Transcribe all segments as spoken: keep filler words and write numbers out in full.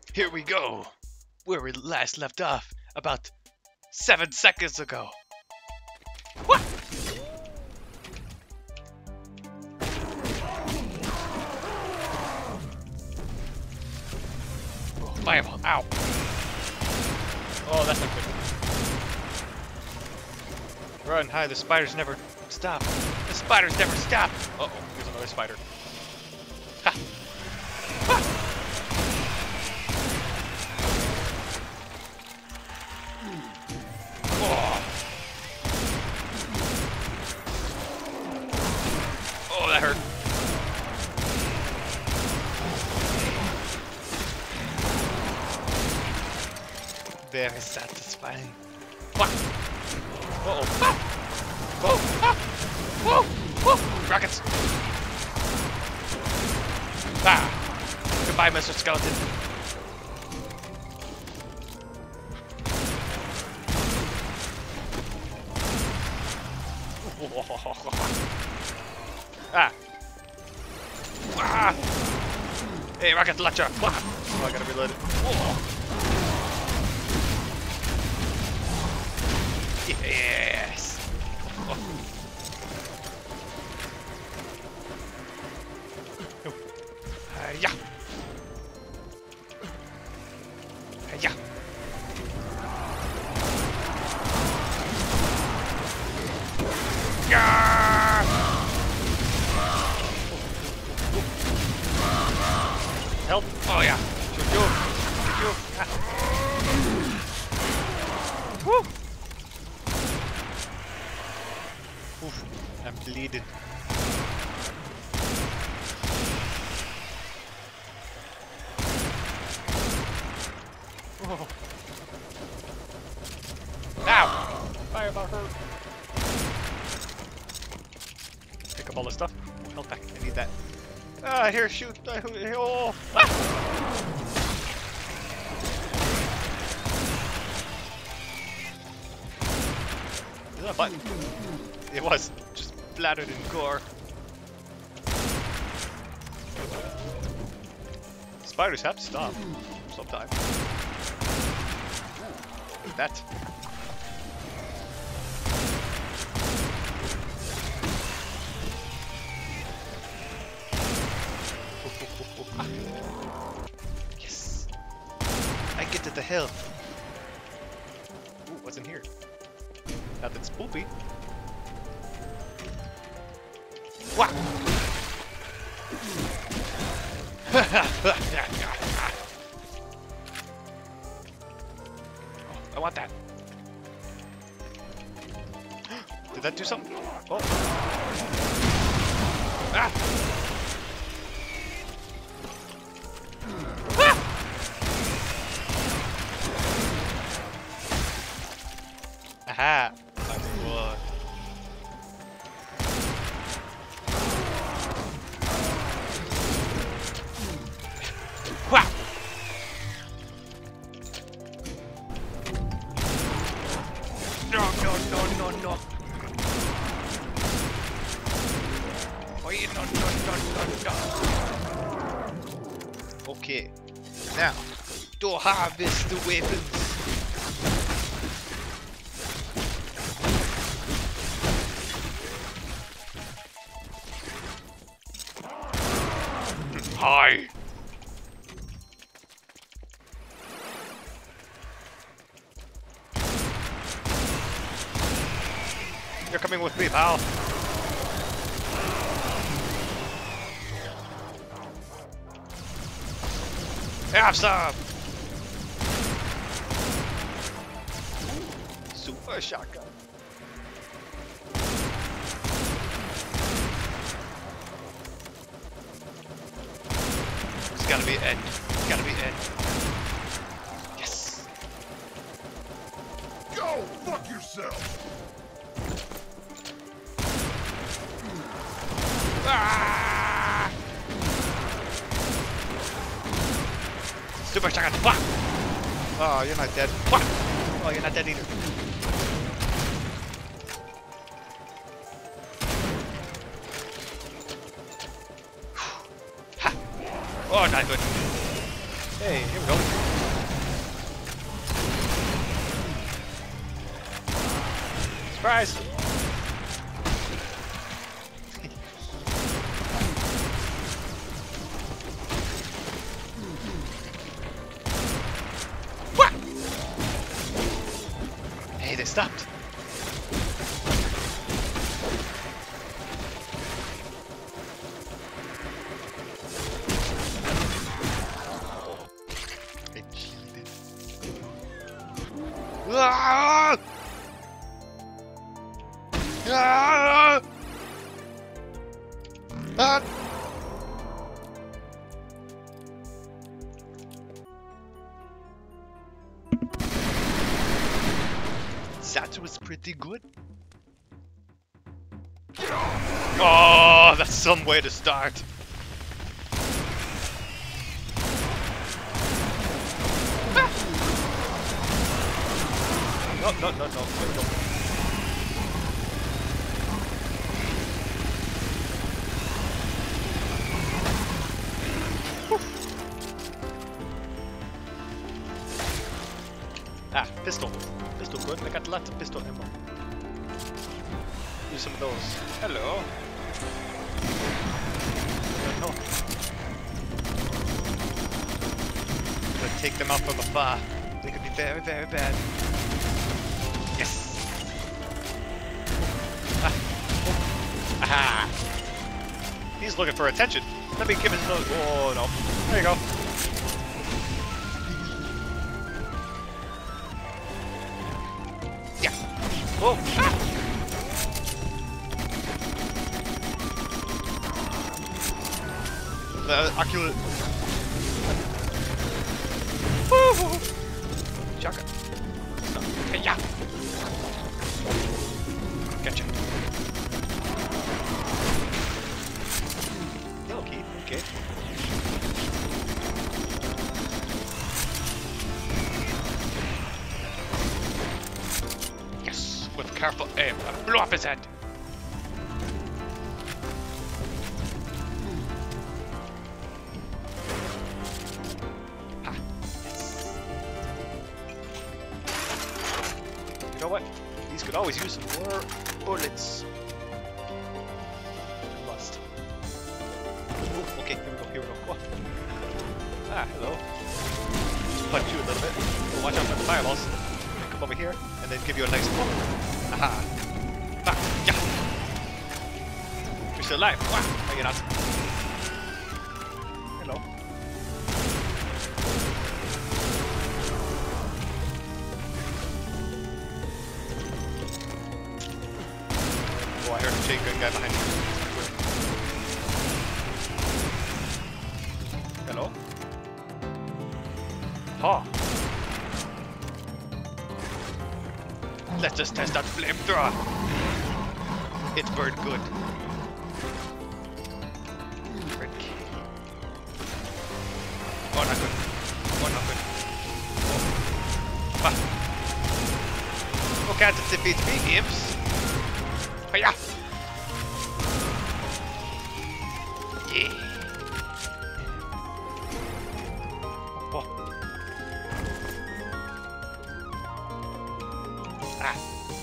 Here we go. Where we last left off about seven seconds ago. What? Oh, fireball. Ow. Oh, that's not good. Run, hide. The spiders never stop. The spiders never stop. Uh oh, here's another spider. Ha! Ha! Oh. Oh, that hurt. Very satisfying. Wah. Uh-oh. Ah. Whoa! Ah. Whoa! Whoa! Rockets! Ah! Goodbye, Mister Skeleton. Ah! Ah! Hey, rocket launcher! Ah. Oh, I gotta reload it. Whoa. Yes! Oh. Oh. Hi-ya! Hi-ya! Yeah! Help! Oh yeah! Shoot you! Shoot you! Ah. Woo! Oof, I'm bleeding. Oh. Ow! Fireball hurt. Pick up all the stuff. Health pack. I need that. Ah, here, shoot. Oh. Ah. Is that a button? It was just splattered in gore. Spiders have to stop sometime. Look at that. Yes! I get to the hill. Ooh, what's in here? Nothing spoopy. Wow! I want that. Did that do something? Oh! Ah! Ah! Aha! What? Wow! No, no, no, no, no. Oh, yeah, no, no, no, no, no. Okay. Now, to harvest the weapons. Hi. You're coming with me, pal. Have some. Super shotgun. It's gotta be Ed. It's gotta be Ed. Yes. Go fuck yourself. Ah! Super shotgun. Fuck. Oh, you're not dead. Fuck. Oh, you're not dead either. Ha. Oh, not good. Hey, here we go. Surprise! What? Hey, they stopped. They cheated. Ah! Ah! Ah! That was pretty good. Oh, that's some way to start. Ah! No, no, no, no, wait, no. Ah, pistol. Pistol good. I got lots of pistol ammo. Use some of those. Hello. No, no. I'm gonna take them out from afar. They could be very, very bad. Yes. Ah. Oh. Aha. He's looking for attention. Let me give his nose. Oh no. There you go. Oh! Ah! The ocular. Woo! Shotgun. Hey, yeah! Gotcha. Okay, okay. With careful aim, I blew off his head. Ha. Yes. You know what? These could always use some more bullets. Lost. Oh, okay, here we go, here we go. Whoa. Ah, hello. Just punch you a little bit. Oh, watch out for the fireballs. Come over here, and then give you a nice whoop. Aha! Ah! Yeah! You're still alive! Wow! No, you're not. Hello. Oh, I heard a chain gun guy behind you. Hello? Ha! Let's just test that flamethrower. It burned good. Frick. Oh, not good. Oh, not good. Oh. Ah. You can't defeat me, imps. Hiya! Yeah. Oh. Ah.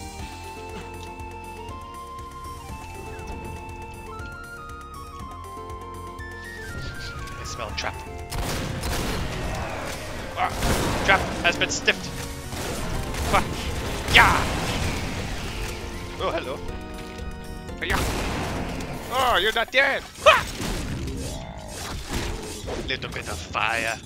I smell trap. Ah. Trap has been stiffed. Ah. Yeah. Oh, hello. Yeah. Oh, you're not dead. Ah. Little bit of fire.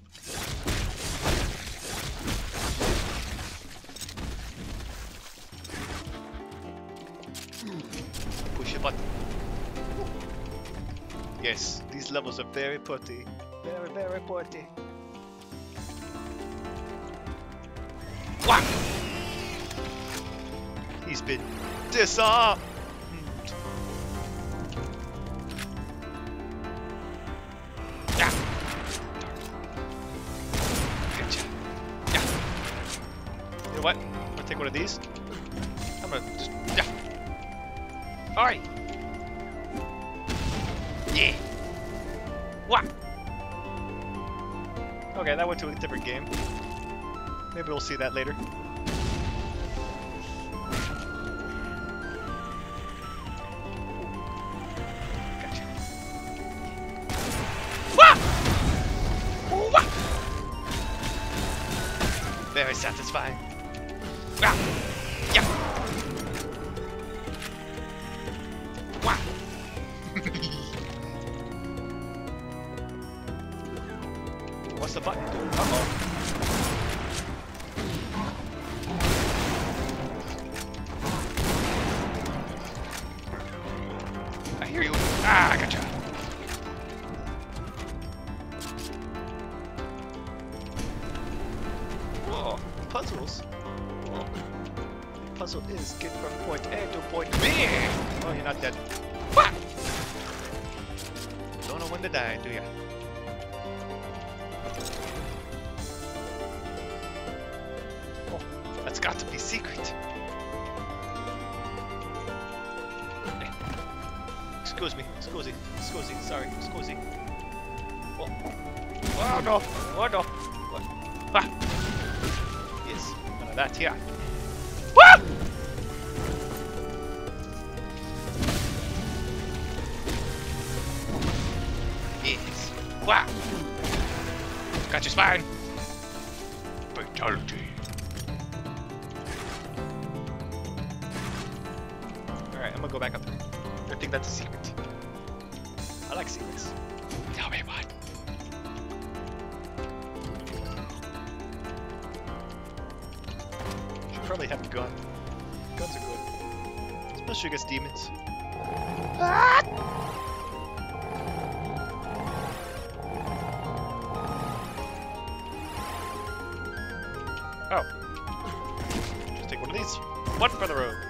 Push a button. Yes, these levels are very pretty. Very, very pretty. Whack! He's been disarmed. Yeah. Gotcha. Yeah. You know what? I'm gonna take one of these. I'm gonna just yeah. All right. Yeah. What? Okay, that went to a different game. Maybe we'll see that later. Very satisfying. Ah! Yeah! Wah! What's the button do? Uh-oh. I hear you. Ah, I gotcha. Whoa, puzzles. Whoa. The puzzle is get from point A to point B. Oh, you're not dead. Wah! Don't know when to die, do ya? Oh, that's got to be secret. Hey. Excuse me, excuse me, excuse me, sorry, excuse me. Oh, oh no, oh no. What? Ah! Yes, none of that here. Woo! Yes. Wow. Got your spine. Fatality. Alright, I'm gonna go back up there. I think that's a secret. I like secrets. Tell me what. Should probably have a gun. Guns are good. Especially against demons. Ah! Oh. Just take one of these. One for the road.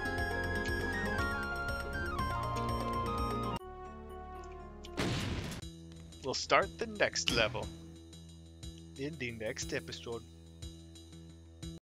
We'll start the next level in the next episode.